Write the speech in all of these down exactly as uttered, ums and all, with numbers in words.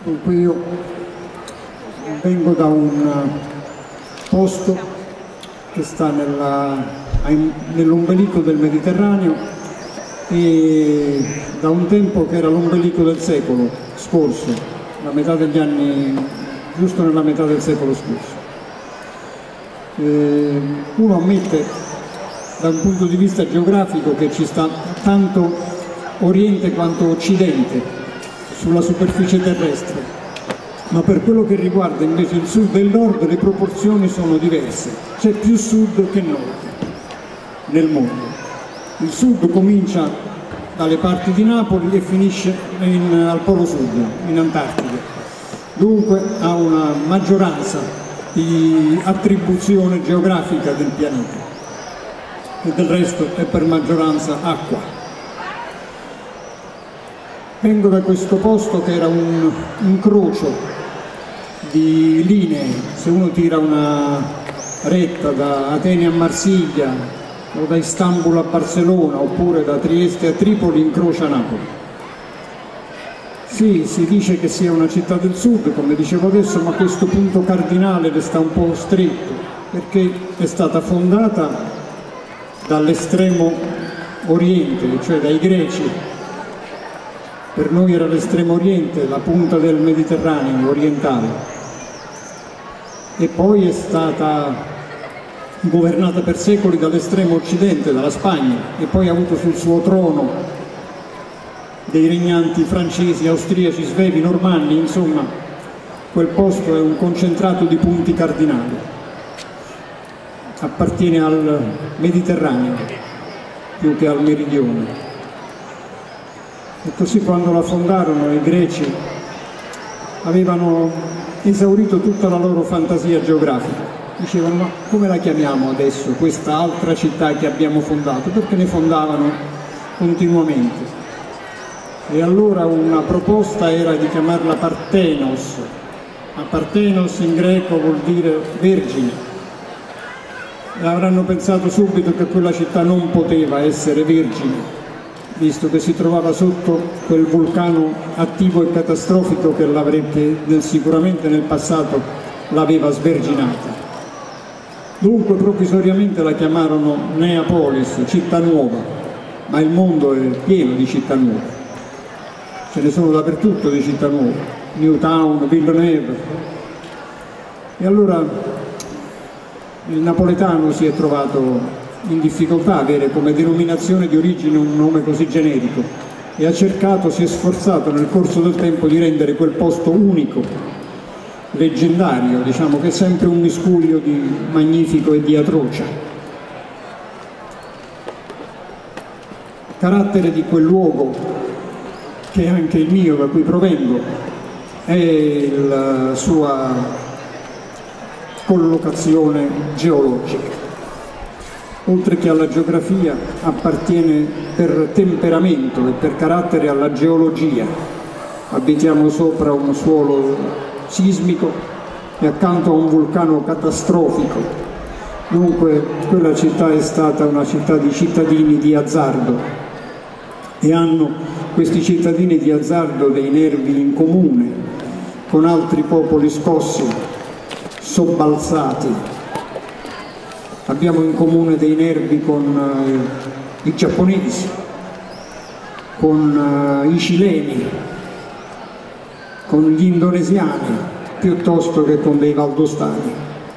Dunque io vengo da un posto che sta nell'ombelico del Mediterraneo e da un tempo che era l'ombelico del secolo scorso, la metà degli anni, giusto nella metà del secolo scorso. Eh, uno ammette da un punto di vista geografico che ci sta tanto Oriente quanto Occidente sulla superficie terrestre, ma per quello che riguarda invece il sud e il nord le proporzioni sono diverse, c'è più sud che nord nel mondo. Il sud comincia dalle parti di Napoli e finisce in, al polo sud, in Antartide, dunque ha una maggioranza di attribuzione geografica del pianeta e del resto è per maggioranza acqua. Vengo da questo posto che era un incrocio di linee, se uno tira una retta da Atene a Marsiglia o da Istanbul a Barcellona oppure da Trieste a Tripoli, incrocia Napoli. Sì, si dice che sia una città del sud, come dicevo adesso, ma questo punto cardinale le sta un po' stretto perché è stata fondata dall'estremo oriente, cioè dai greci. Per noi era l'estremo oriente, la punta del Mediterraneo orientale, e poi è stata governata per secoli dall'estremo occidente, dalla Spagna, e poi ha avuto sul suo trono dei regnanti francesi, austriaci, svevi, normanni, insomma quel posto è un concentrato di punti cardinali, appartiene al Mediterraneo più che al meridione. E così quando la fondarono i greci avevano esaurito tutta la loro fantasia geografica. Dicevano: ma come la chiamiamo adesso questa altra città che abbiamo fondato? Perché ne fondavano continuamente. E allora una proposta era di chiamarla Parthenos. Ma Parthenos in greco vuol dire vergine. E avranno pensato subito che quella città non poteva essere vergine, visto che si trovava sotto quel vulcano attivo e catastrofico che, che sicuramente nel passato l'aveva sverginata. Dunque provvisoriamente la chiamarono Neapolis, città nuova, ma il mondo è pieno di città nuove, ce ne sono dappertutto di città nuove, Newtown, Villeneuve. E allora il napoletano si è trovato in difficoltà a avere come denominazione di origine un nome così generico e ha cercato, si è sforzato nel corso del tempo di rendere quel posto unico, leggendario, diciamo che è sempre un miscuglio di magnifico e di atroce. Carattere di quel luogo, che è anche il mio, da cui provengo, è la sua collocazione geologica. Oltre che alla geografia, appartiene per temperamento e per carattere alla geologia. Abitiamo sopra un suolo sismico e accanto a un vulcano catastrofico. Dunque quella città è stata una città di cittadini di azzardo e hanno questi cittadini di azzardo dei nervi in comune con altri popoli scossi, sobbalzati. Abbiamo in comune dei nervi con uh, i giapponesi, con uh, i cileni, con gli indonesiani, piuttosto che con dei valdostani.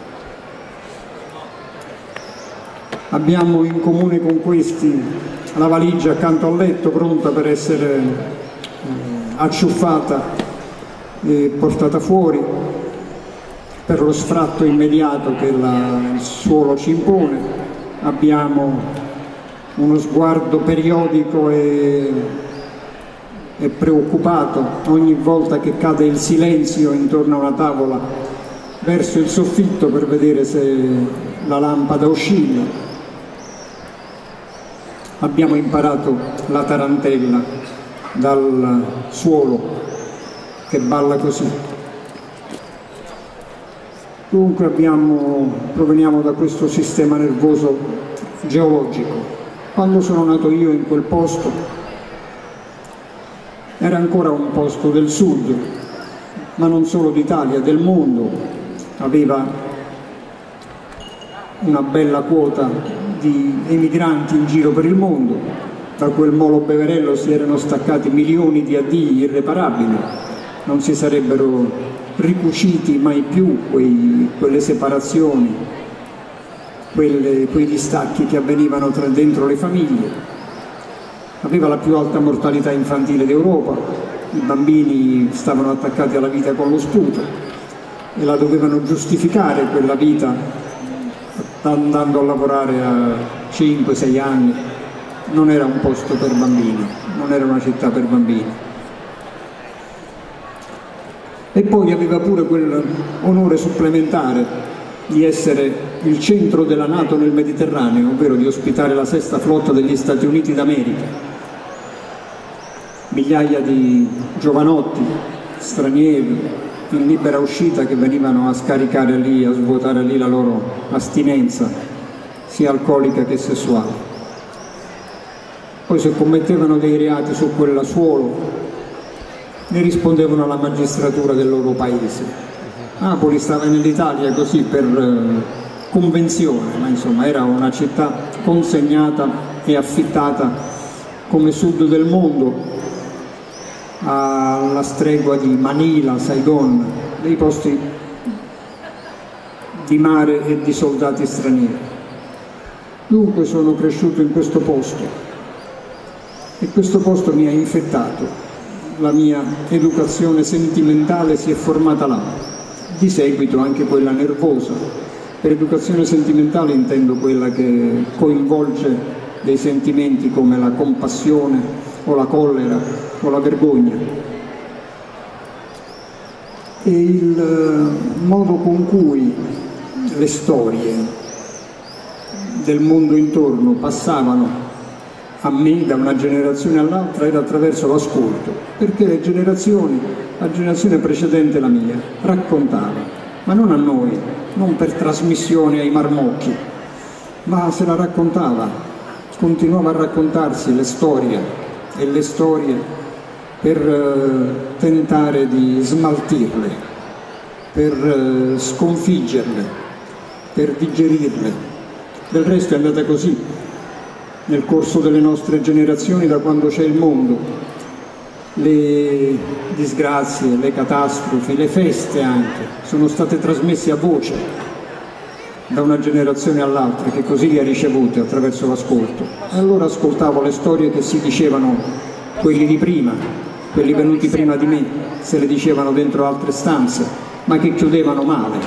Abbiamo in comune con questi la valigia accanto al letto pronta per essere uh, acciuffata e portata fuori per lo sfratto immediato che la, il suolo ci impone. Abbiamo uno sguardo periodico e, e preoccupato ogni volta che cade il silenzio intorno a una tavola verso il soffitto per vedere se la lampada oscilla. Abbiamo imparato la tarantella dal suolo che balla così. Dunque abbiamo, proveniamo da questo sistema nervoso geologico. Quando sono nato io in quel posto era ancora un posto del sud, ma non solo d'Italia, del mondo. Aveva una bella quota di emigranti in giro per il mondo. Da quel Molo Beverello si erano staccati milioni di addii irreparabili, non si sarebbero ricuciti mai più quei, quelle separazioni, quelle, quei distacchi che avvenivano tra, dentro le famiglie. Aveva la più alta mortalità infantile d'Europa, i bambini stavano attaccati alla vita con lo sputo e la dovevano giustificare quella vita andando a lavorare a cinque sei anni. Non era un posto per bambini, non era una città per bambini. E poi aveva pure quell'onore supplementare di essere il centro della NATO nel Mediterraneo, ovvero di ospitare la sesta flotta degli Stati Uniti d'America. Migliaia di giovanotti stranieri in libera uscita che venivano a scaricare lì, a svuotare lì la loro astinenza, sia alcolica che sessuale. Poi se commettevano dei reati su quel suolo ne rispondevano alla magistratura del loro paese. Napoli stava nell'Italia così per eh, convenzione, ma insomma era una città consegnata e affittata come sud del mondo, alla stregua di Manila, Saigon, dei posti di mare e di soldati stranieri. Dunque sono cresciuto in questo posto e questo posto mi ha infettato, la mia educazione sentimentale si è formata là, di seguito anche quella nervosa. Per educazione sentimentale intendo quella che coinvolge dei sentimenti come la compassione o la collera o la vergogna. E il modo con cui le storie del mondo intorno passavano a me da una generazione all'altra era attraverso l'ascolto, perché le generazioni, la generazione precedente la mia, raccontava, ma non a noi, non per trasmissione ai marmocchi, ma se la raccontava, continuava a raccontarsi le storie e le storie per eh, tentare di smaltirle, per eh, sconfiggerle, per digerirle. Del resto è andata così nel corso delle nostre generazioni, da quando c'è il mondo. Le disgrazie, le catastrofi, le feste anche sono state trasmesse a voce da una generazione all'altra che così le ha ricevute attraverso l'ascolto. E allora ascoltavo le storie che si dicevano quelli di prima, quelli venuti prima di me, se le dicevano dentro altre stanze, ma che chiudevano male,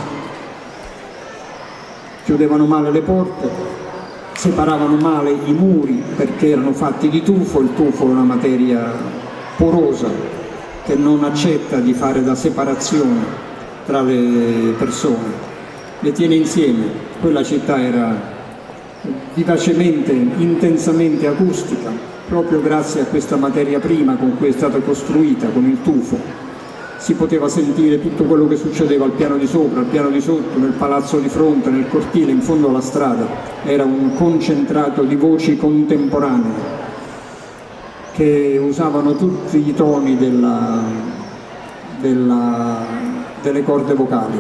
chiudevano male le porte, separavano male i muri perché erano fatti di tufo. Il tufo è una materia porosa che non accetta di fare da separazione tra le persone, le tiene insieme. Quella città era vivacemente, intensamente acustica, proprio grazie a questa materia prima con cui è stata costruita, con il tufo. Si poteva sentire tutto quello che succedeva al piano di sopra, al piano di sotto, nel palazzo di fronte, nel cortile, in fondo alla strada. Era un concentrato di voci contemporanee che usavano tutti i toni della, della, delle corde vocali.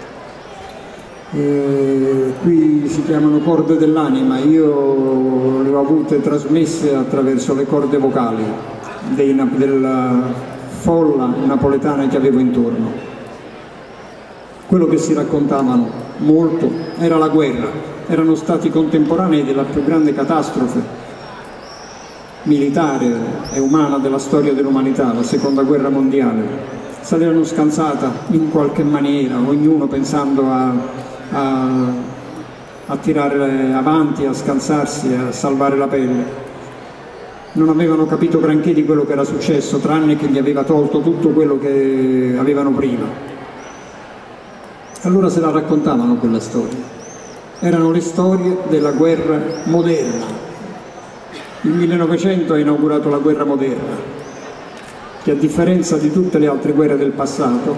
E qui si chiamano corde dell'anima, io le ho avute trasmesse attraverso le corde vocali dei, della folla napoletana che avevo intorno. Quello che si raccontavano molto era la guerra, erano stati contemporanei della più grande catastrofe militare e umana della storia dell'umanità, la seconda guerra mondiale. Se l'erano scansata in qualche maniera, ognuno pensando a, a, a tirare avanti, a scansarsi, a salvare la pelle. Non avevano capito granché di quello che era successo, tranne che gli aveva tolto tutto quello che avevano prima. Allora se la raccontavano quella storia. Erano le storie della guerra moderna. Il millenovecento ha inaugurato la guerra moderna, che a differenza di tutte le altre guerre del passato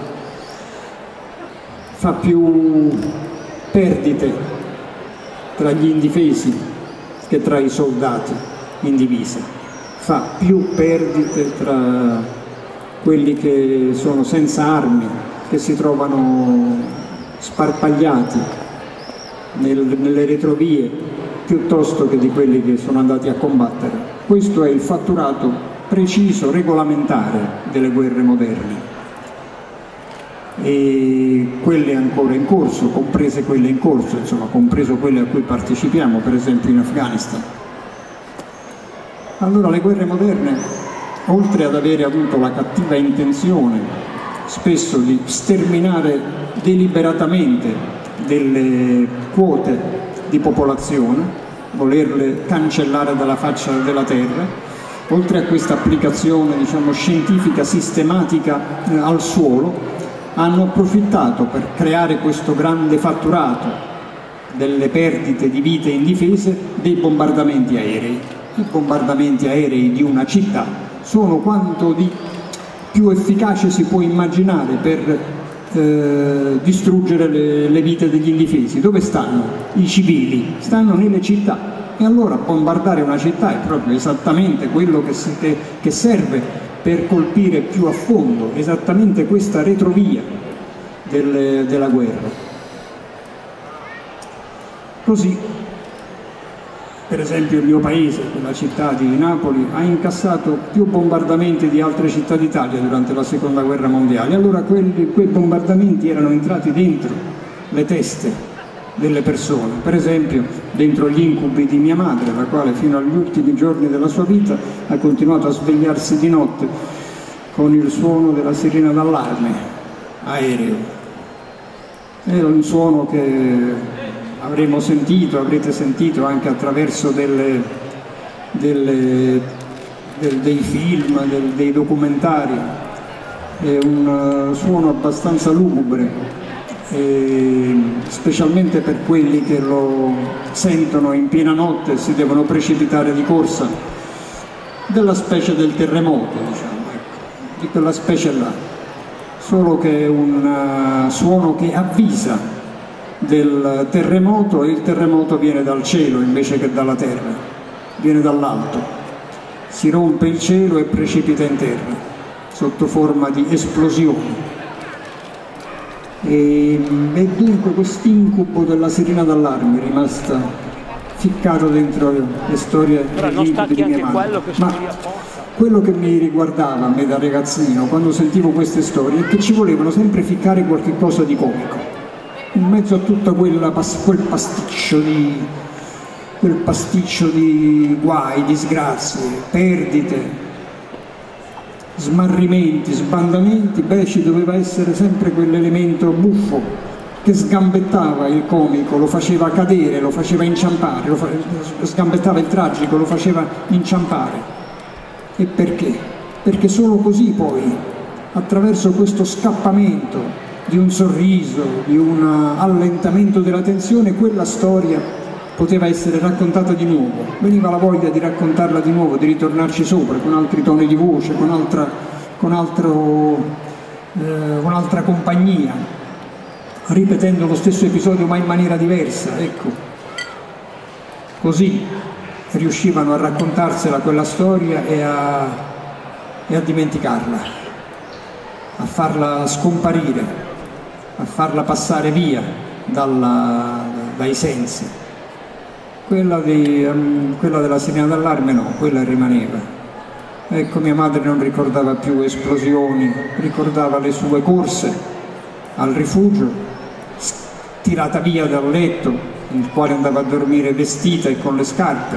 fa più perdite tra gli indifesi che tra i soldati in divisa. Fa più perdite tra quelli che sono senza armi, che si trovano sparpagliati nel, nelle retrovie, piuttosto che di quelli che sono andati a combattere. Questo è il fatturato preciso, regolamentare delle guerre moderne. E quelle ancora in corso, comprese quelle in corso, insomma, compreso quelle a cui partecipiamo, per esempio in Afghanistan. Allora le guerre moderne, oltre ad avere avuto la cattiva intenzione spesso di sterminare deliberatamente delle quote di popolazione, volerle cancellare dalla faccia della terra, oltre a questa applicazione, diciamo, scientifica sistematica eh, al suolo, hanno approfittato per creare questo grande fatturato delle perdite di vite indifese dei bombardamenti aerei. I bombardamenti aerei di una città sono quanto di più efficace si può immaginare per eh, distruggere le, le vite degli indifesi. Dove stanno? I civili, stanno nelle città, e allora bombardare una città è proprio esattamente quello che, si, che, che serve per colpire più a fondo esattamente questa retrovia del, della guerra. Così, per esempio, il mio paese, la città di Napoli, ha incassato più bombardamenti di altre città d'Italia durante la Seconda Guerra Mondiale. Allora quelli, quei bombardamenti erano entrati dentro le teste delle persone, per esempio dentro gli incubi di mia madre, la quale fino agli ultimi giorni della sua vita ha continuato a svegliarsi di notte con il suono della sirena d'allarme aereo. È un suono che avremo sentito, avrete sentito anche attraverso delle, delle, del, dei film, del, dei documentari. È un suono abbastanza lugubre, e specialmente per quelli che lo sentono in piena notte e si devono precipitare di corsa, della specie del terremoto, diciamo, ecco, di quella specie là, solo che è un suono che avvisa del terremoto, e il terremoto viene dal cielo invece che dalla terra, viene dall'alto, si rompe il cielo e precipita in terra sotto forma di esplosioni. E, e dunque quest'incubo della sirena d'allarme è rimasta ficcato dentro le storie degli incubi di mia madre. Ma quello che mi riguardava a me da ragazzino, quando sentivo queste storie, è che ci volevano sempre ficcare qualche cosa di comico in mezzo a tutto quel pasticcio di quel pasticcio di guai, disgrazie, perdite, smarrimenti, sbandamenti. Beh, ci doveva essere sempre quell'elemento buffo che sgambettava il comico, lo faceva cadere, lo faceva inciampare, lo fa... sgambettava il tragico, lo faceva inciampare. E perché? Perché solo così poi, attraverso questo scappamento di un sorriso, di un allentamento della tensione, quella storia poteva essere raccontata di nuovo, veniva la voglia di raccontarla di nuovo, di ritornarci sopra con altri toni di voce, con altra, con altro, eh, con altra compagnia, ripetendo lo stesso episodio ma in maniera diversa, ecco. Così riuscivano a raccontarsela quella storia e a, e a dimenticarla, a farla scomparire, a farla passare via dalla, dai sensi. Quella, di, um, quella della sirena d'allarme no, quella rimaneva. Ecco, mia madre non ricordava più esplosioni, ricordava le sue corse al rifugio, tirata via dal letto nel quale andava a dormire vestita e con le scarpe,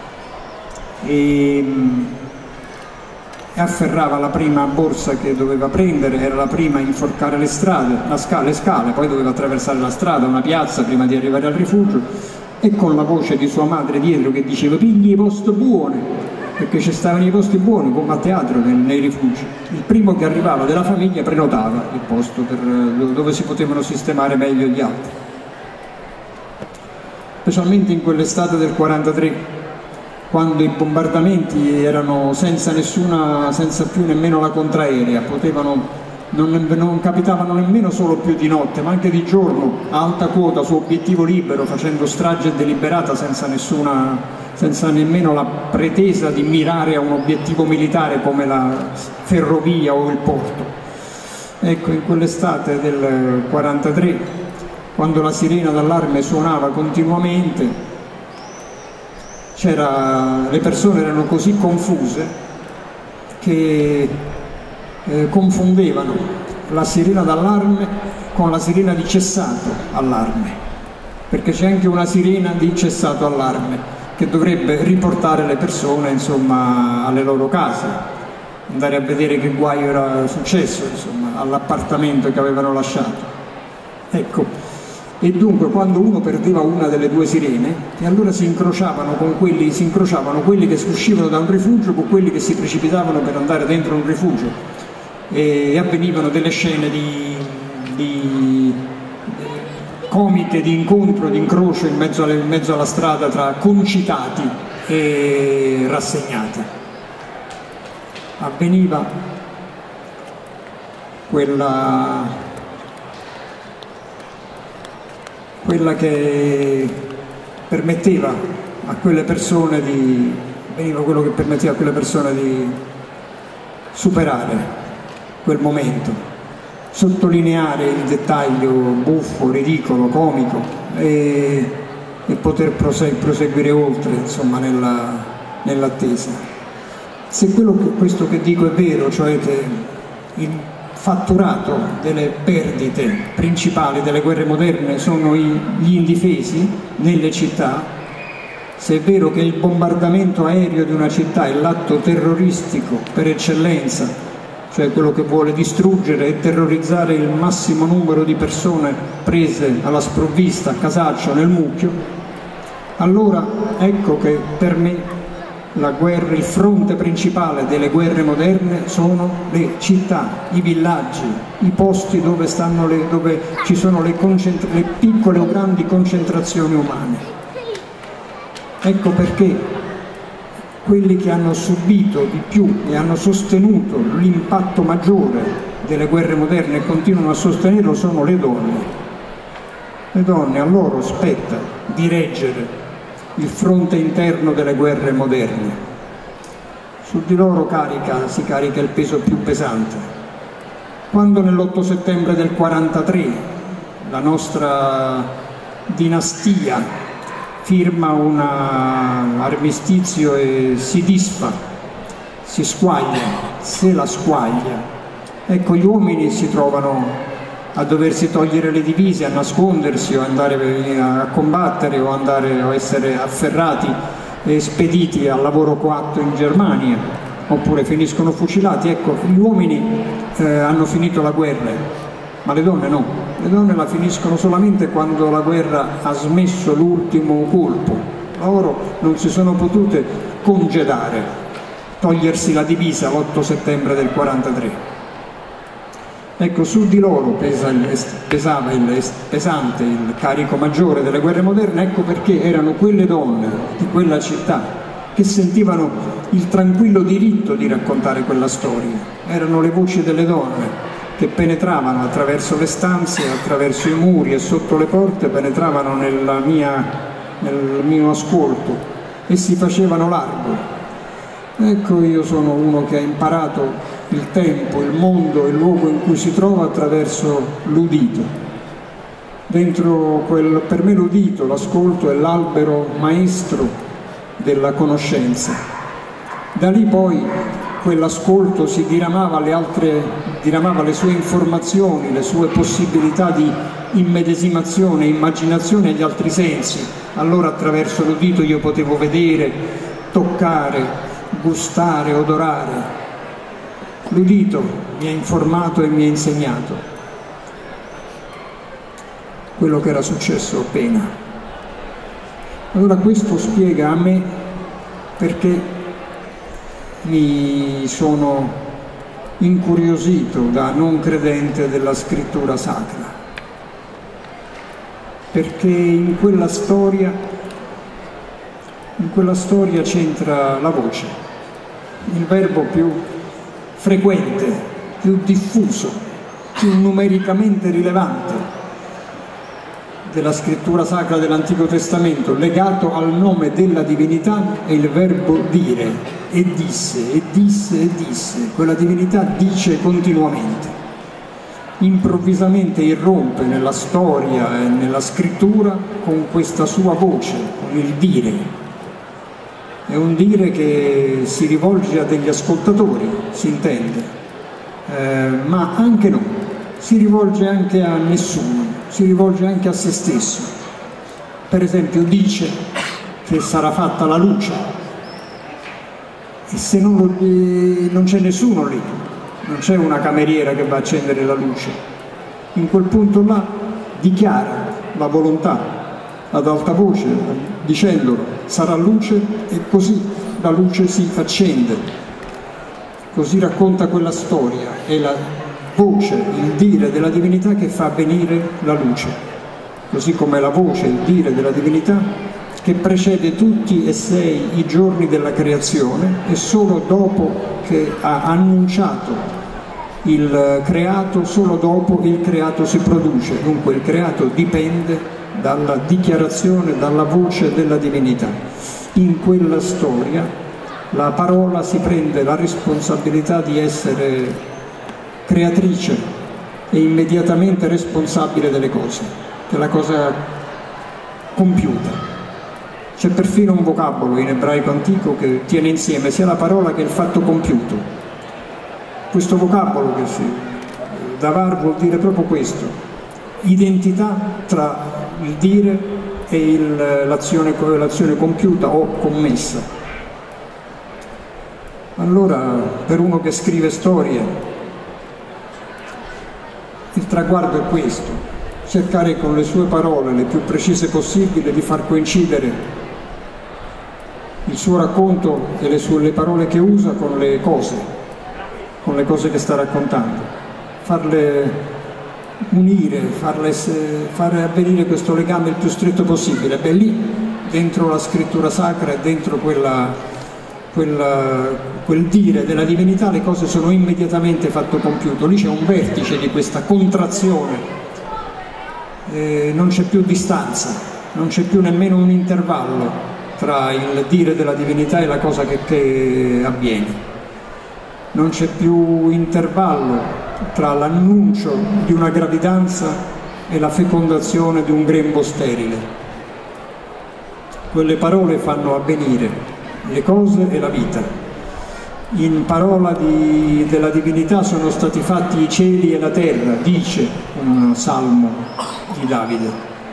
e, e afferrava la prima borsa che doveva prendere, era la prima a inforcare le strade, la scala, le scale, poi doveva attraversare la strada, una piazza prima di arrivare al rifugio, e con la voce di sua madre dietro che diceva pigli i posti buoni, perché ci stavano i posti buoni come a teatro nei, nei rifugi. Il primo che arrivava della famiglia prenotava il posto per, dove si potevano sistemare meglio gli altri. Specialmente in quell'estate del quarantatré, quando i bombardamenti erano senza nessuna, senza più nemmeno la contraerea, potevano non, non capitavano nemmeno solo più di notte, ma anche di giorno, a alta quota, su obiettivo libero, facendo strage deliberata senza nessuna, senza nemmeno la pretesa di mirare a un obiettivo militare come la ferrovia o il porto. Ecco, in quell'estate del quarantatré, quando la sirena d'allarme suonava continuamente, c'era, le persone erano così confuse che eh, confondevano la sirena d'allarme con la sirena di cessato allarme, perché c'è anche una sirena di cessato allarme che dovrebbe riportare le persone, insomma, alle loro case, andare a vedere che guaio era successo, insomma, all'appartamento che avevano lasciato. Ecco, e dunque quando uno perdeva una delle due sirene, e allora si incrociavano con quelli, si incrociavano quelli che uscivano da un rifugio con quelli che si precipitavano per andare dentro un rifugio, e avvenivano delle scene di, di comiche, di incontro, di incrocio in mezzo, alle, in mezzo alla strada tra concitati e rassegnati. Avveniva quella, quella che permetteva a quelle persone di, avveniva quello che permetteva a quelle persone di superare quel momento, sottolineare il dettaglio buffo, ridicolo, comico e, e poter proseguire oltre, insomma, nella, nell'attesa. Se quello che, questo che dico è vero, cioè che il fatturato delle perdite principali delle guerre moderne sono i, gli indifesi nelle città, se è vero che il bombardamento aereo di una città è l'atto terroristico per eccellenza, cioè quello che vuole distruggere e terrorizzare il massimo numero di persone prese alla sprovvista, a casaccio, nel mucchio, allora ecco che per me la guerra, il fronte principale delle guerre moderne sono le città, i villaggi, i posti dove, stanno le, dove ci sono le, le piccole o grandi concentrazioni umane. Ecco perché quelli che hanno subito di più e hanno sostenuto l'impatto maggiore delle guerre moderne e continuano a sostenerlo sono le donne. Le donne, a loro spetta di reggere il fronte interno delle guerre moderne. Su di loro carica, si carica il peso più pesante. Quando nell'otto settembre del quarantatré la nostra dinastia firma un armistizio e si disfa, si squaglia, se la squaglia, ecco, gli uomini si trovano a doversi togliere le divise, a nascondersi o andare a combattere o andare a essere afferrati e spediti al lavoro coatto in Germania, oppure finiscono fucilati. Ecco, gli uomini eh, hanno finito la guerra, ma le donne no. Le donne la finiscono solamente quando la guerra ha smesso l'ultimo colpo. Loro non si sono potute congedare, togliersi la divisa l'otto settembre del quarantatré. Ecco, su di loro pesa il, pesava il pesante, il carico maggiore delle guerre moderne, ecco perché erano quelle donne di quella città che sentivano il tranquillo diritto di raccontare quella storia. Erano le voci delle donne che penetravano attraverso le stanze, attraverso i muri e sotto le porte, penetravano nella mia, nel mio ascolto e si facevano largo. Ecco, io sono uno che ha imparato il tempo, il mondo, il luogo in cui si trova attraverso l'udito. Dentro quel, per me l'udito, l'ascolto è l'albero maestro della conoscenza. Da lì poi quell'ascolto si diramava alle altre, diramava le sue informazioni, le sue possibilità di immedesimazione, immaginazione agli altri sensi. Allora attraverso l'udito io potevo vedere, toccare, gustare, odorare. L'udito mi ha informato e mi ha insegnato quello che era successo appena. Allora questo spiega a me perché mi sono incuriosito da non credente della scrittura sacra, perché in quella storia, in quella storia c'entra la voce, il verbo più frequente, più diffuso più numericamente rilevante della scrittura sacra dell'Antico Testamento, legato al nome della divinità, è il verbo dire, e disse, e disse, e disse. Quella divinità dice continuamente, improvvisamente irrompe nella storia e nella scrittura con questa sua voce, con il dire. È un dire che si rivolge a degli ascoltatori, si intende, eh, ma anche no, si rivolge anche a nessuno, si rivolge anche a se stesso. Per esempio dice che sarà fatta la luce, e se non, lo, eh, non c'è nessuno lì, non c'è una cameriera che va a accendere la luce, in quel punto là dichiara la volontà ad alta voce, dicendolo, sarà luce, e così la luce si accende. Così racconta quella storia, è la voce, il dire della divinità che fa venire la luce, così come la voce, il dire della divinità che precede tutti e sei i giorni della creazione, e solo dopo che ha annunciato il creato, solo dopo il creato si produce. Dunque il creato dipende dalla dichiarazione, dalla voce della divinità. In quella storia la parola si prende la responsabilità di essere creatrice e immediatamente responsabile delle cose, della cosa compiuta. C'è perfino un vocabolo in ebraico antico che tiene insieme sia la parola che il fatto compiuto. Questo vocabolo che si davar vuol dire proprio questo, identità tra il dire e l'azione l'azione compiuta o commessa. Allora, per uno che scrive storie, il traguardo è questo: cercare con le sue parole, le più precise possibili, di far coincidere il suo racconto e le, sue, le parole che usa con le cose, con le cose che sta raccontando, farle unire, farle, fare avvenire questo legame il più stretto possibile. Beh, lì, dentro la scrittura sacra e dentro quella Quel, quel dire della divinità, le cose sono immediatamente fatto compiuto. Lì c'è un vertice di questa contrazione, eh, non c'è più distanza, non c'è più nemmeno un intervallo tra il dire della divinità e la cosa che, che avviene, non c'è più intervallo tra l'annuncio di una gravidanza e la fecondazione di un grembo sterile. Quelle parole fanno avvenire le cose e la vita. In parola di, della divinità sono stati fatti i cieli e la terra, dice un salmo di Davide.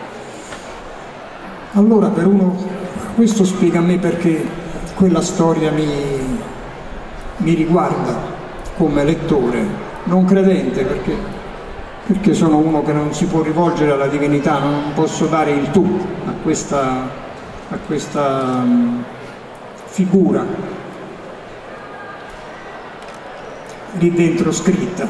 Allora, per uno, questo spiega a me perché quella storia mi, mi riguarda come lettore, non credente, perché, perché sono uno che non si può rivolgere alla divinità, non posso dare il tu a questa, a questa figura lì dentro scritta.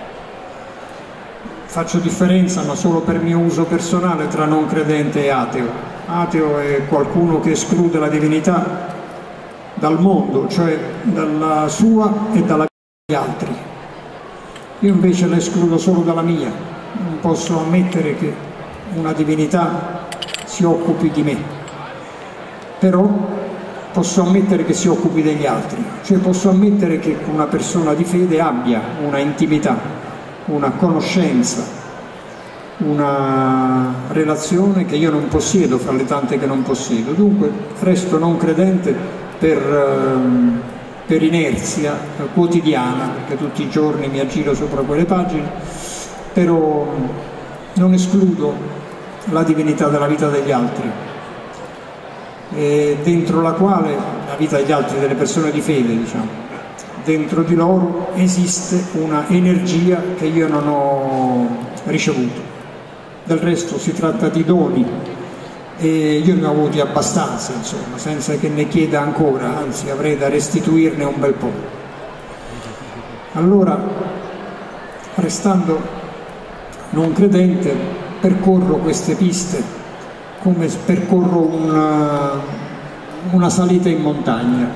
Faccio differenza, ma solo per mio uso personale, tra non credente e ateo. Ateo è qualcuno che esclude la divinità dal mondo, cioè dalla sua e dalla vita degli altri. Io invece la escludo solo dalla mia. Non posso ammettere che una divinità si occupi di me, però posso ammettere che si occupi degli altri, cioè posso ammettere che una persona di fede abbia una intimità, una conoscenza, una relazione che io non possiedo fra le tante che non possiedo. Dunque resto non credente per, per inerzia quotidiana, perché tutti i giorni mi aggiro sopra quelle pagine, però non escludo la divinità della vita degli altri, E dentro la quale, la vita degli altri, delle persone di fede, diciamo, dentro di loro esiste una energia che io non ho ricevuto. Del resto si tratta di doni e io ne ho avuti abbastanza, insomma, senza che ne chieda ancora, anzi avrei da restituirne un bel po'. Allora, restando non credente, percorro queste piste come percorro una, una salita in montagna.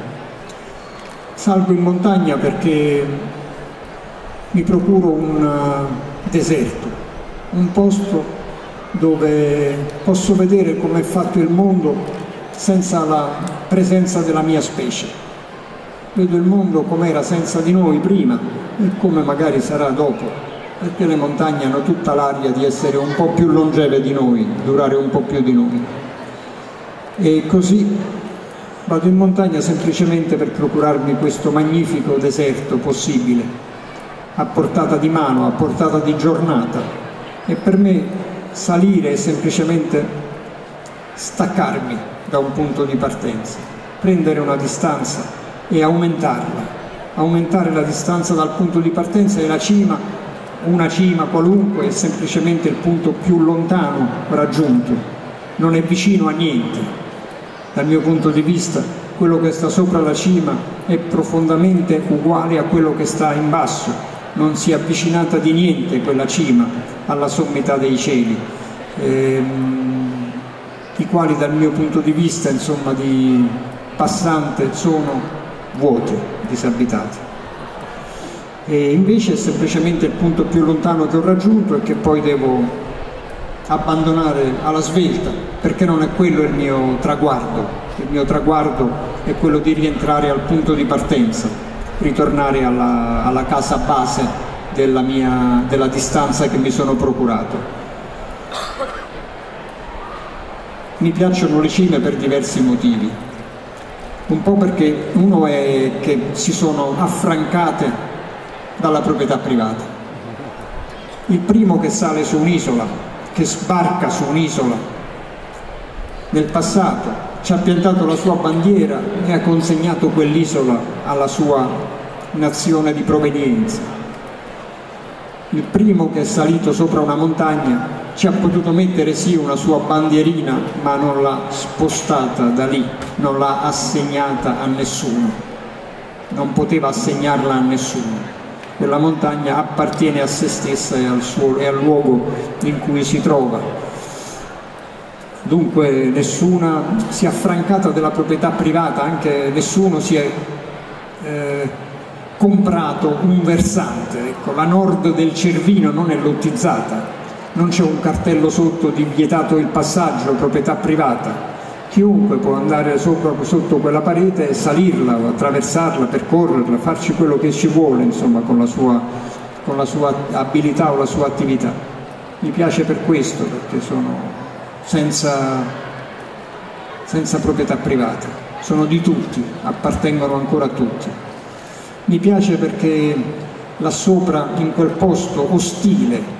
Salgo in montagna perché mi procuro un deserto, un posto dove posso vedere come è fatto il mondo senza la presenza della mia specie. Vedo il mondo com'era senza di noi prima e come magari sarà dopo, perché le montagne hanno tutta l'aria di essere un po' più longeve di noi, durare un po' più di noi. E così vado in montagna semplicemente per procurarmi questo magnifico deserto possibile, a portata di mano, a portata di giornata. E per me salire è semplicemente staccarmi da un punto di partenza, prendere una distanza e aumentarla, aumentare la distanza dal punto di partenza. E la cima, una cima qualunque, è semplicemente il punto più lontano raggiunto, non è vicino a niente. Dal mio punto di vista, quello che sta sopra la cima è profondamente uguale a quello che sta in basso, non si è avvicinata di niente quella cima alla sommità dei cieli, ehm, i quali dal mio punto di vista, insomma, di passante, sono vuoti, disabitati. E invece è semplicemente il punto più lontano che ho raggiunto e che poi devo abbandonare alla svelta, perché non è quello il mio traguardo. Il mio traguardo è quello di rientrare al punto di partenza, ritornare alla, alla casa base della, mia, della distanza che mi sono procurato. Mi piacciono le cime per diversi motivi. Un po' perché uno è che si sono affrancate dalla proprietà privata. Il primo che sale su un'isola, che sbarca su un'isola nel passato, ci ha piantato la sua bandiera e ha consegnato quell'isola alla sua nazione di provenienza. Il primo che è salito sopra una montagna ci ha potuto mettere sì una sua bandierina, ma non l'ha spostata da lì, non l'ha assegnata a nessuno, non poteva assegnarla a nessuno. Quella montagna appartiene a se stessa e al, suo, e al luogo in cui si trova. Dunque nessuna si è affrancata della proprietà privata, anche nessuno si è eh, comprato un versante. Ecco, la nord del Cervino non è lottizzata, non c'è un cartello sotto di vietato il passaggio, proprietà privata. Chiunque può andare sopra, sotto quella parete e salirla, o attraversarla, percorrerla, farci quello che ci vuole, insomma, con la sua, con la sua abilità o la sua attività. Mi piace per questo, perché sono senza, senza proprietà privata, sono di tutti, appartengono ancora a tutti. Mi piace perché là sopra, in quel posto ostile,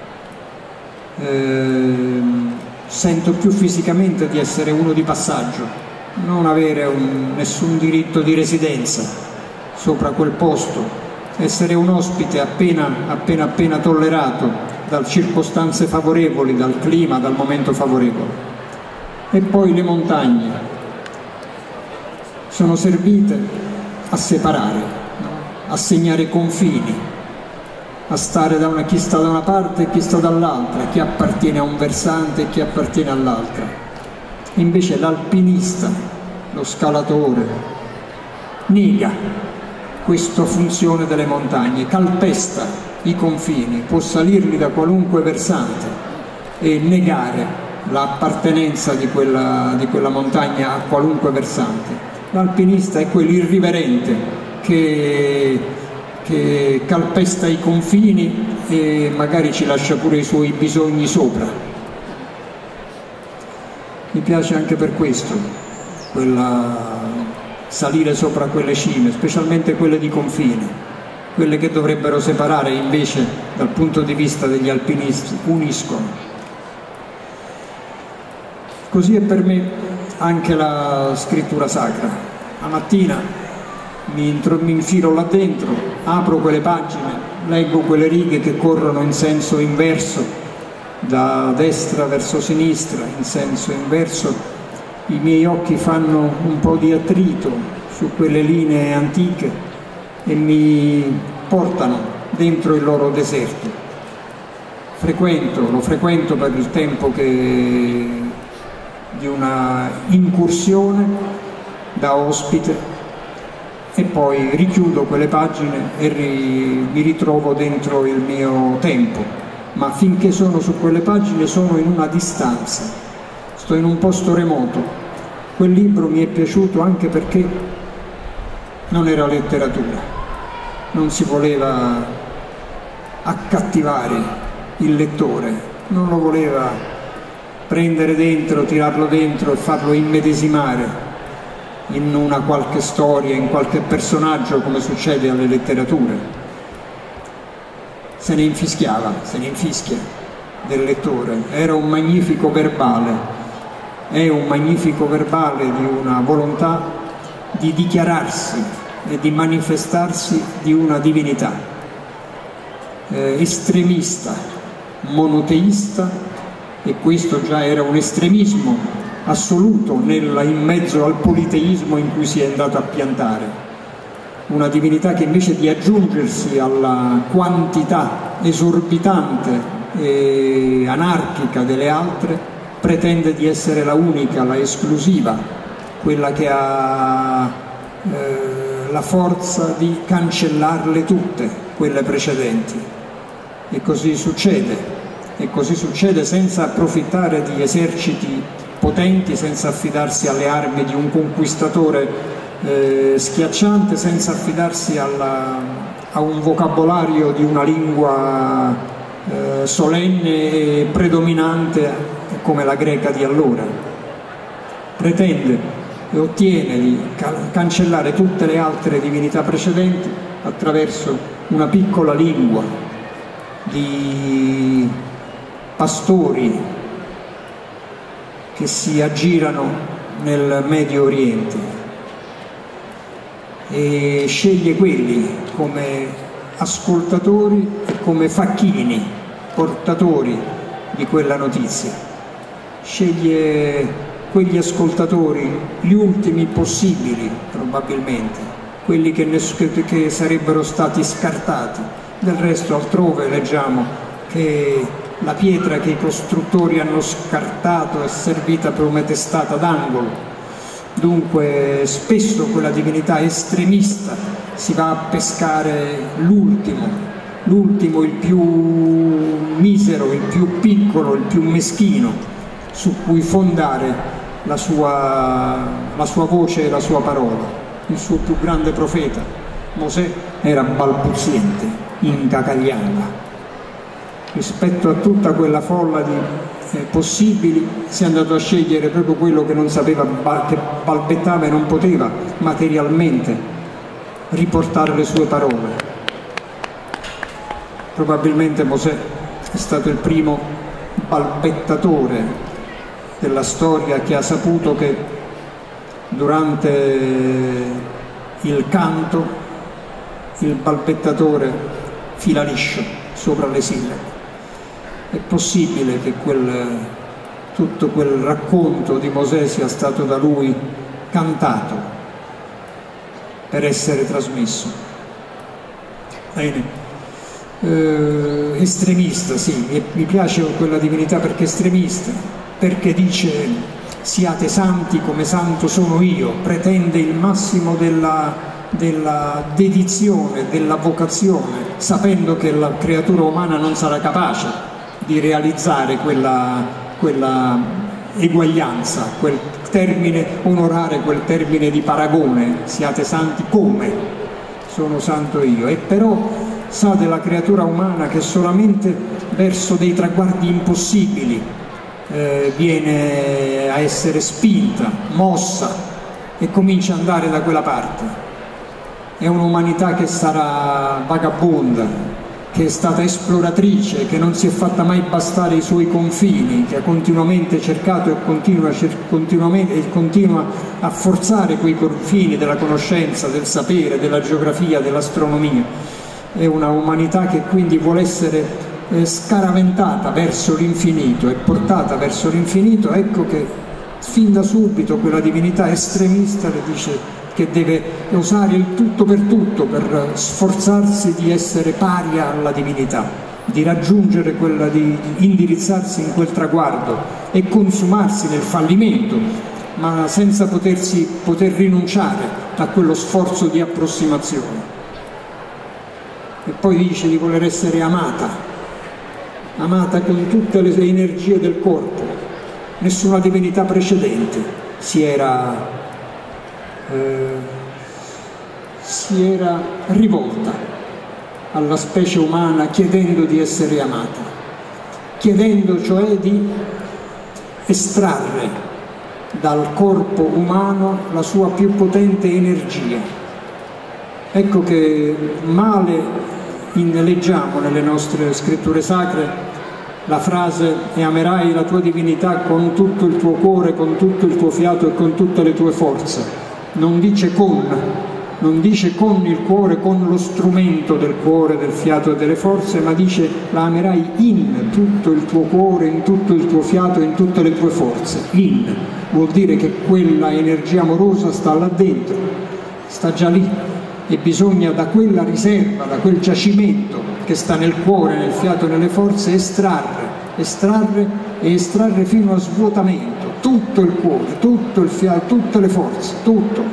eh, sento più fisicamente di essere uno di passaggio, non avere un, nessun diritto di residenza sopra quel posto, essere un ospite appena appena appena tollerato da circostanze favorevoli, dal clima, dal momento favorevole. E poi le montagne sono servite a separare, no? A segnare confini, a stare da una, chi sta da una parte e chi sta dall'altra, chi appartiene a un versante e chi appartiene all'altra. Invece l'alpinista, lo scalatore, nega questa funzione delle montagne, calpesta i confini, può salirli da qualunque versante e negare l'appartenenza di quella, di quella montagna a qualunque versante. L'alpinista è quell'irriverente che che calpesta i confini e magari ci lascia pure i suoi bisogni sopra. Mi piace anche per questo quella, salire sopra quelle cime, specialmente quelle di confine, quelle che dovrebbero separare, invece dal punto di vista degli alpinisti uniscono. Così è per me anche la scrittura sacra. La mattina Mi, intro, mi infilo là dentro, apro quelle pagine, leggo quelle righe che corrono in senso inverso, da destra verso sinistra, in senso inverso. I miei occhi fanno un po' di attrito su quelle linee antiche e mi portano dentro il loro deserto. Frequento, lo frequento per il tempo che, di una incursione da ospite, e poi richiudo quelle pagine e ri, mi ritrovo dentro il mio tempo, ma finché sono su quelle pagine sono in una distanza, sto in un posto remoto. Quel libro mi è piaciuto anche perché non era letteratura, non si voleva accattivare il lettore, non lo voleva prendere dentro, tirarlo dentro e farlo immedesimare in una qualche storia, in qualche personaggio, come succede alle letterature. Se ne infischiava, se ne infischia del lettore. Era un magnifico verbale, è un magnifico verbale di una volontà di dichiararsi e di manifestarsi di una divinità eh, estremista, monoteista, e questo già era un estremismo assoluto nella, in mezzo al politeismo in cui si è andato a piantare. Una divinità che invece di aggiungersi alla quantità esorbitante e anarchica delle altre pretende di essere la unica, la esclusiva, quella che ha eh, la forza di cancellarle tutte, quelle precedenti. E così succede, e così succede senza approfittare di eserciti potenti, senza affidarsi alle armi di un conquistatore eh, schiacciante, senza affidarsi alla, a un vocabolario di una lingua eh, solenne e predominante come la greca di allora. Pretende e ottiene di cancellare tutte le altre divinità precedenti attraverso una piccola lingua di pastori che si aggirano nel Medio Oriente, e sceglie quelli come ascoltatori e come facchini, portatori di quella notizia. Sceglie quegli ascoltatori, gli ultimi possibili probabilmente, quelli che, ne, che sarebbero stati scartati. Del resto altrove leggiamo che la pietra che i costruttori hanno scartato è servita come testata d'angolo. Dunque spesso quella divinità estremista si va a pescare l'ultimo, l'ultimo, il più misero, il più piccolo, il più meschino, su cui fondare la sua, la sua voce e la sua parola. Il suo più grande profeta, Mosè, era balbuziente, incacagliava. Rispetto a tutta quella folla di eh, possibili si è andato a scegliere proprio quello che non sapeva, che balbettava e non poteva materialmente riportare le sue parole. Probabilmente Mosè è stato il primo balbettatore della storia che ha saputo che durante il canto il balbettatore fila liscio sopra le sillabe. È possibile che quel, tutto quel racconto di Mosè sia stato da lui cantato per essere trasmesso. Bene. Eh, estremista, sì, e mi piace quella divinità perché è estremista, perché dice siate santi come santo sono io, pretende il massimo della, della dedizione, della vocazione, sapendo che la creatura umana non sarà capace di realizzare quella, quella eguaglianza, quel termine, onorare quel termine di paragone, siate santi come sono santo io, e però sa della creatura umana che solamente verso dei traguardi impossibili eh, viene a essere spinta, mossa e comincia ad andare da quella parte. È un'umanità che sarà vagabonda, che è stata esploratrice, che non si è fatta mai bastare i suoi confini, che ha continuamente cercato e continua, continuamente, e continua a forzare quei confini della conoscenza, del sapere, della geografia, dell'astronomia. È una umanità che quindi vuole essere eh, scaraventata verso l'infinito e portata verso l'infinito. Ecco che fin da subito quella divinità estremista le dice che deve usare il tutto per tutto per sforzarsi di essere pari alla divinità, di raggiungere quella, di indirizzarsi in quel traguardo e consumarsi nel fallimento, ma senza potersi, poter rinunciare a quello sforzo di approssimazione. E poi dice di voler essere amata, amata con tutte le energie del corpo. Nessuna divinità precedente si era, eh, si era rivolta alla specie umana chiedendo di essere amata, chiedendo cioè di estrarre dal corpo umano la sua più potente energia. Ecco che male leggiamo nelle nostre scritture sacre la frase "e amerai la tua divinità con tutto il tuo cuore, con tutto il tuo fiato e con tutte le tue forze". Non dice con, non dice con il cuore, con lo strumento del cuore, del fiato e delle forze, ma dice la amerai in tutto il tuo cuore, in tutto il tuo fiato e in tutte le tue forze. In vuol dire che quella energia amorosa sta là dentro, sta già lì, e bisogna da quella riserva, da quel giacimento che sta nel cuore, nel fiato e nelle forze, estrarre, estrarre e estrarre fino a svuotamento tutto il cuore, tutto il fiato, tutte le forze, tutto.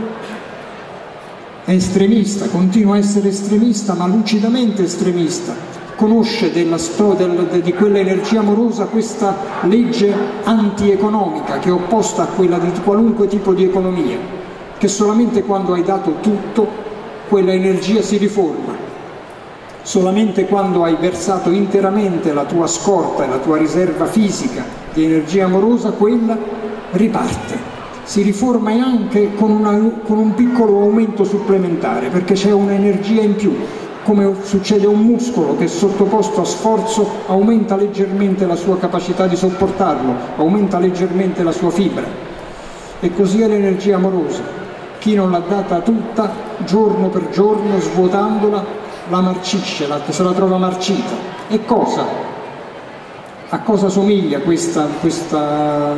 È estremista, continua a essere estremista, ma lucidamente estremista. Conosce della storia, del, di quella energia amorosa questa legge antieconomica che è opposta a quella di qualunque tipo di economia, che solamente quando hai dato tutto quella energia si riforma, solamente quando hai versato interamente la tua scorta e la tua riserva fisica di energia amorosa, quella riparte, si riforma e anche con, una, con un piccolo aumento supplementare, perché c'è un'energia in più. Come succede a un muscolo che sottoposto a sforzo aumenta leggermente la sua capacità di sopportarlo, aumenta leggermente la sua fibra. E così è l'energia amorosa. Chi non l'ha data tutta, giorno per giorno, svuotandola, la marcisce, la, se la trova marcita. E cosa? A cosa somiglia questa, questa,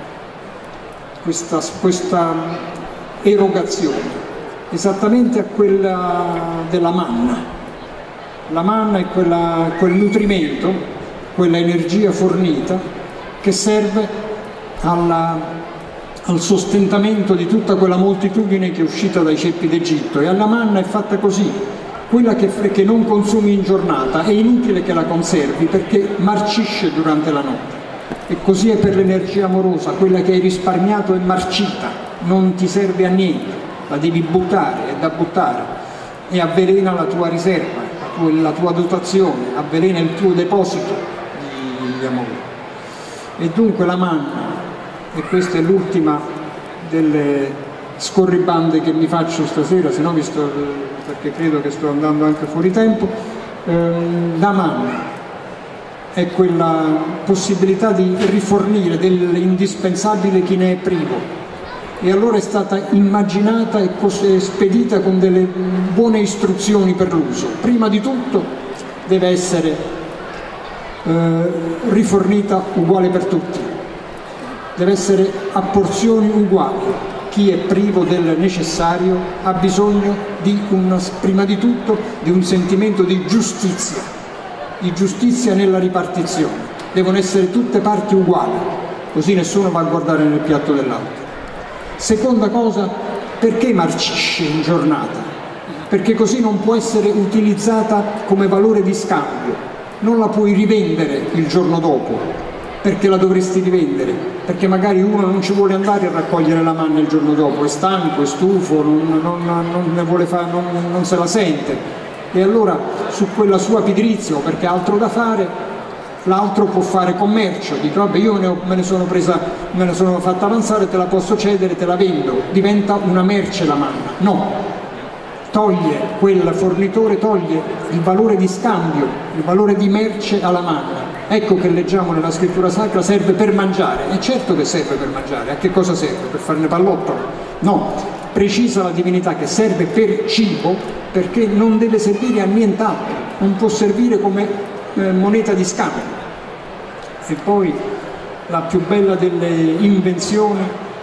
questa, questa erogazione? Esattamente a quella della manna. La manna è quella, quel nutrimento, quella energia fornita che serve alla, al sostentamento di tutta quella moltitudine che è uscita dai ceppi d'Egitto. E alla manna è fatta così: quella che, che non consumi in giornata è inutile che la conservi perché marcisce durante la notte. E così è per l'energia amorosa: quella che hai risparmiato è marcita, non ti serve a niente, la devi buttare, è da buttare, e avvelena la tua riserva, la tua, la tua dotazione, avvelena il tuo deposito di, di amore. E dunque la manna, e questa è l'ultima delle scorribande che mi faccio stasera, se no vi sto, perché credo che sto andando anche fuori tempo, ehm, la manna è quella possibilità di rifornire dell'indispensabile chi ne è privo. E allora è stata immaginata e spedita con delle buone istruzioni per l'uso. Prima di tutto deve essere eh, rifornita uguale per tutti, deve essere a porzioni uguali. Chi è privo del necessario ha bisogno di una, prima di tutto di un sentimento di giustizia, di giustizia nella ripartizione. Devono essere tutte parti uguali, così nessuno va a guardare nel piatto dell'altro. Seconda cosa, perché marcisce in giornata? Perché così non può essere utilizzata come valore di scambio, non la puoi rivendere il giorno dopo, perché la dovresti rivendere, perché magari uno non ci vuole andare a raccogliere la manna il giorno dopo, è stanco, è stufo, non, non, non, ne vuole fare, non, non se la sente, e allora su quella sua pigrizia, perché ha altro da fare, l'altro può fare commercio, dico vabbè io ne ho, me ne sono presa, me ne sono fatta avanzare, te la posso cedere, te la vendo, diventa una merce la manna. No, toglie, quel fornitore toglie il valore di scambio, il valore di merce alla manna. Ecco che leggiamo nella scrittura sacra, serve per mangiare, e certo che serve per mangiare. A che cosa serve? Per farne pallottole? No, precisa la divinità che serve per cibo, perché non deve servire a nient'altro, non può servire come eh, moneta di scambio. E poi la più bella delle invenzioni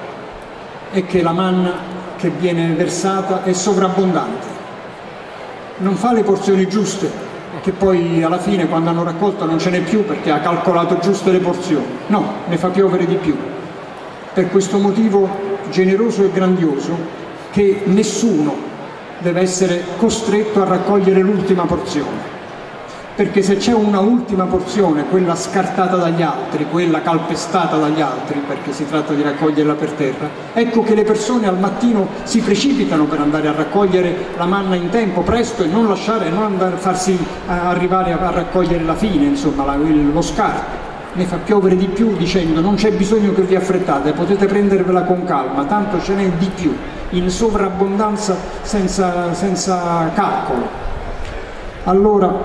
è che la manna che viene versata è sovrabbondante, non fa le porzioni giuste, che poi alla fine quando hanno raccolto non ce n'è più perché ha calcolato giuste le porzioni, no, ne fa piovere di più. Per questo motivo generoso e grandioso che nessuno deve essere costretto a raccogliere l'ultima porzione, perché se c'è una ultima porzione, quella scartata dagli altri, quella calpestata dagli altri, perché si tratta di raccoglierla per terra, ecco che le persone al mattino si precipitano per andare a raccogliere la manna in tempo, presto, e non lasciare, non andare, farsi arrivare a raccogliere la fine, insomma, la, lo scarto. Ne fa piovere di più dicendo: non c'è bisogno che vi affrettate, potete prendervela con calma, tanto ce n'è di più, in sovrabbondanza senza, senza calcolo. Allora,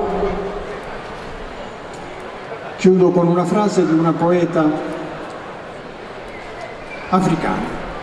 chiudo con una frase di una poeta africana,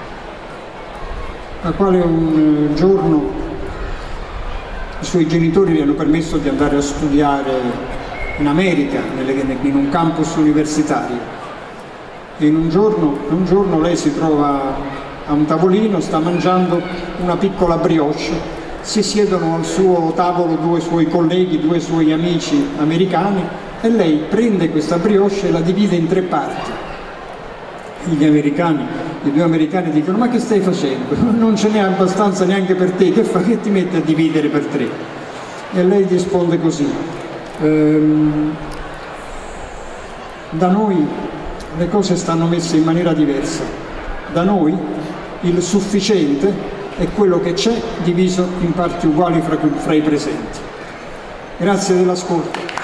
la quale un giorno i suoi genitori gli hanno permesso di andare a studiare in America, in un campus universitario, e in un giorno, un giorno lei si trova a un tavolino, sta mangiando una piccola brioche, si siedono al suo tavolo due suoi colleghi, due suoi amici americani, e lei prende questa brioche e la divide in tre parti. Gli americani, i due americani dicono: ma che stai facendo? Non ce n'è abbastanza neanche per te, che fa, che ti metti a dividere per tre? E lei risponde così: ehm, da noi le cose stanno messe in maniera diversa, da noi il sufficiente è quello che c'è diviso in parti uguali fra, fra i presenti. Grazie dell'ascolto.